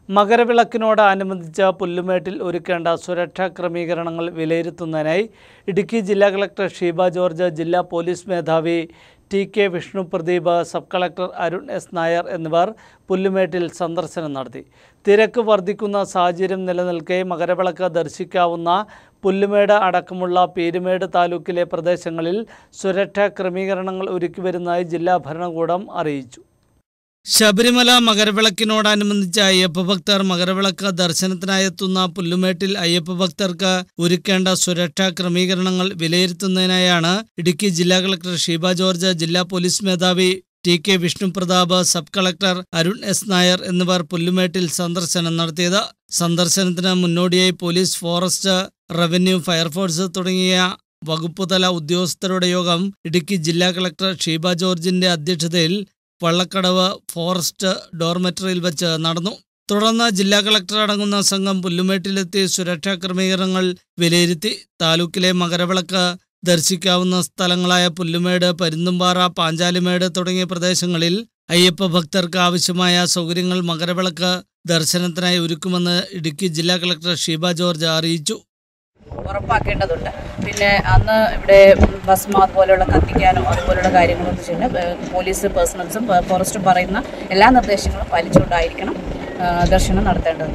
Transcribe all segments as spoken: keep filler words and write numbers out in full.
മകരവിളക്കിനോടനുബന്ധിച്ച് പുല്ലുമേട്ടിൽ ഒരുക്കേണ്ട സുരക്ഷാ ക്രമീകരണങ്ങൾ വിലയിരുത്തുന്നതിനായി ഇടുക്കി ജില്ലാ കളക്ടർ ഷീബ ജോർജ്, ജില്ലാ പോലീസ് മേധാവി T K Vishnu Pradeep, sub collector Arun S Nair എന്നിവർ പുല്ലുമേട്ടിൽ സന്ദർശനം നടത്തി. തിരക്ക് വർദ്ധിക്കുന്ന സാഹചര്യം നിലനിൽക്കെ മകരവിളക്ക് ദർശിക്കാവുന്ന പുല്ലുമേട് അടക്കമുള്ള പീരുമേട് താലൂക്കിലെ പ്രദേശങ്ങളിൽ സുരക്ഷാ ക്രമീകരണങ്ങൾ ഒരുക്കിവരുന്നതായി ജില്ലാ ഭരണകൂടം അറിയിച്ചു. ശബരിമല മകരവിളക്കിനോടനുബന്ധിച്ച് അയ്യപ്പ ഭക്തർ മകരവിളക്ക് ദർശനത്തിനായെത്തുന്ന പുല്ലുമേട്ടിൽ അയ്യപ്പ ഭക്തർക്ക് ഒരുക്കേണ്ട സുരക്ഷാ ക്രമീകരണങ്ങൾ വിലയിരുത്തുന്നതിനായാണ് ഇടുക്കി ജില്ലാ കളക്ടർ ഷീബ ജോർജ്, ജില്ലാ പോലീസ് മേധാവി T K Vishnu Prathap, sub collector Arun S Nair എന്നിവർ പുല്ലുമേട്ടിൽ സന്ദർശനം നടത്തിയത്. സന്ദർശനത്തിന് മുന്നോടിയായി പോലീസ്, ഫോറസ്റ്റ്, റവന്യൂ, ഫയർഫോഴ്സ് തുടങ്ങിയ വകുപ്പുതല ഉദ്യോഗസ്ഥരുടെ യോഗം ഇടുക്കി ജില്ലാ കളക്ടർ ഷീബ ജോർജിന്റെ അധ്യക്ഷതയിൽ വള്ളക്കടവ് ഫോറസ്റ്റ് ഡോർമെറ്ററിയിൽ വെച്ച് നടന്നു. തുടർന്ന് ജില്ലാ കളക്ടർ അടങ്ങുന്ന സംഘം പുല്ലുമേട്ടിലെത്തി സുരക്ഷാ ക്രമീകരണങ്ങൾ വിലയിരുത്തി. താലൂക്കിലെ മകരവിളക്ക് ദർശിക്കാവുന്ന സ്ഥലങ്ങളായ പുല്ലുമേട്, പരുന്തുംപാറ, പാഞ്ചാലിമേട് തുടങ്ങിയ പ്രദേശങ്ങളിൽ അയ്യപ്പ ഭക്തർക്ക് ആവശ്യമായ സൗകര്യങ്ങൾ മകരവിളക്ക് ദർശനത്തിനായി ഒരുക്കുമെന്ന് ഇടുക്കി ജില്ലാ കളക്ടർ ഷീബ ജോർജ് അറിയിച്ചു. ഉറപ്പാക്കേണ്ടതുണ്ട്. പിന്നെ അന്ന് ഇവിടെ ഭസ്മം അതുപോലെയുള്ള കത്തിക്കാനോ അതുപോലുള്ള കാര്യങ്ങളൊന്നും ചെയ്യുന്ന പോലീസ് പേഴ്സണൽസും ഫോറസ്റ്റും പറയുന്ന എല്ലാ നിർദ്ദേശങ്ങളും പാലിച്ചുകൊണ്ടായിരിക്കണം ദർശനം നടത്തേണ്ടത്.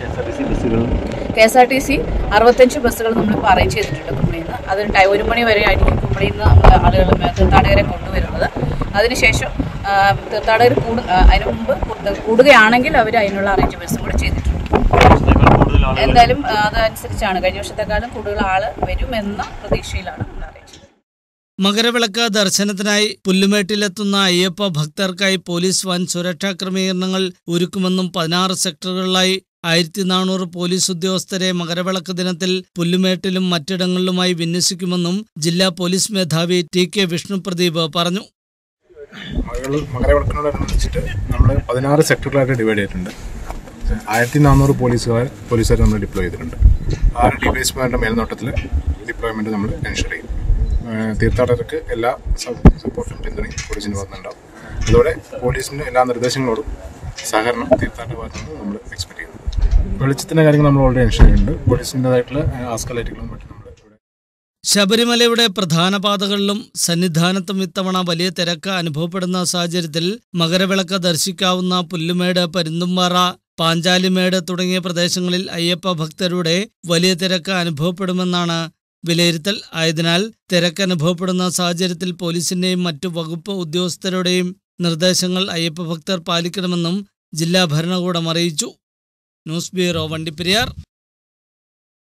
K S R T C അറുപത്തഞ്ച് ബസ്സുകൾ നമ്മളിപ്പോൾ അറേഞ്ച് ചെയ്തിട്ടുണ്ട് കുമ്പളിയിൽ നിന്ന്. അതിന് ടൈം ഒരു മണി വരെ ആയിരിക്കും കുമ്പളിയിൽ നിന്ന് നമ്മൾ ആളുകൾ തീർത്ഥാടകരെ കൊണ്ടുവരുന്നത്. അതിനുശേഷം തീർത്ഥാടകർ കൂടു അതിനു മുമ്പ് കൂടുകയാണെങ്കിൽ അവർ അതിനുള്ള അറേഞ്ച്മെൻറ്റ്സും കൂടെ ചെയ്തിട്ടുണ്ട്. എന്തായാലും അതനുസരിച്ചാണ് കഴിഞ്ഞ വർഷത്തെക്കാളും കൂടുതൽ ആള് വരുമെന്ന പ്രതീക്ഷയിലാണ് നമ്മൾ അറിയിച്ചത്. മകരവിളക്ക് ദർശനത്തിനായി പുല്ലുമേട്ടിലെത്തുന്ന അയ്യപ്പ ഭക്തർക്കായി പോലീസ് വൻ സുരക്ഷാ ക്രമീകരണങ്ങൾ ഒരുക്കുമെന്നും പതിനാറ് സെക്ടറുകളിലായി ആയിരത്തി നാനൂറ് പോലീസ് ഉദ്യോഗസ്ഥരെ മകരവിളക്ക് ദിനത്തിൽ പുല്ലുമേട്ടിലും മറ്റിടങ്ങളിലുമായി വിന്യസിക്കുമെന്നും ജില്ലാ പോലീസ് മേധാവി ടി കെ വിഷ്ണു പ്രദീപ് പറഞ്ഞു. മകരവിളക്കിനോടനുബന്ധിച്ചിട്ട് നമ്മൾ പതിനാറ് സെക്ടറുകളായിട്ട് ഡിവൈഡ് ചെയ്തിട്ടുണ്ട്. ആയിരത്തി നാനൂറ് പോലീസുകാർ പോലീസുകാർ നമ്മൾ ഡിപ്ലോയ് ചെയ്തിട്ടുണ്ട്. ആറ് ഡിവൈഎസ്പിമാരുടെ മേൽനോട്ടത്തിൽ ഡിപ്ലോയ്മെൻറ്റ് നമ്മൾ എൻഷുർ ചെയ്യും. തീർത്ഥാടകർക്ക് എല്ലാ സപ്പോർട്ടും പിന്തുണയും പോലീസിന് വന്നിട്ടുണ്ടാവും. അതോടെ പോലീസിൻ്റെ എല്ലാ നിർദ്ദേശങ്ങളോടും സഹകരണം തീർത്ഥാടക ഭാഗത്തുനിന്ന് നമ്മൾ എക്സ്പെക്ട് ചെയ്യുന്നു. വെളിച്ചത്തിൻ്റെ കാര്യങ്ങൾ നമ്മൾ ഓൾറെഡി എൻഷുർ ചെയ്യുന്നുണ്ട്. പോലീസിൻ്റെതായിട്ടുള്ള ആസ്കലൈറ്റുകളും മറ്റും നമ്മൾ ശബരിമലയുടെ പ്രധാന പാതകളിലും സന്നിധാനത്തും ഇത്തവണ വലിയ തിരക്ക് അനുഭവപ്പെടുന്ന സാഹചര്യത്തിൽ മകരവിളക്ക് ദർശിക്കാവുന്ന പുല്ലുമേട്, പരുന്തുംപാറ, പാഞ്ചാലിമേട് തുടങ്ങിയ പ്രദേശങ്ങളിൽ അയ്യപ്പ ഭക്തരുടെ വലിയ തിരക്ക് അനുഭവപ്പെടുമെന്നാണ് വിലയിരുത്തൽ. ആയതിനാൽ തിരക്ക് അനുഭവപ്പെടുന്ന സാഹചര്യത്തിൽ പോലീസിന്റെയും മറ്റു വകുപ്പ് ഉദ്യോഗസ്ഥരുടെയും നിർദ്ദേശങ്ങൾ അയ്യപ്പ ഭക്തർ പാലിക്കണമെന്നും ജില്ലാ ഭരണകൂടം അറിയിച്ചു. News bureau, Vandiperiyar.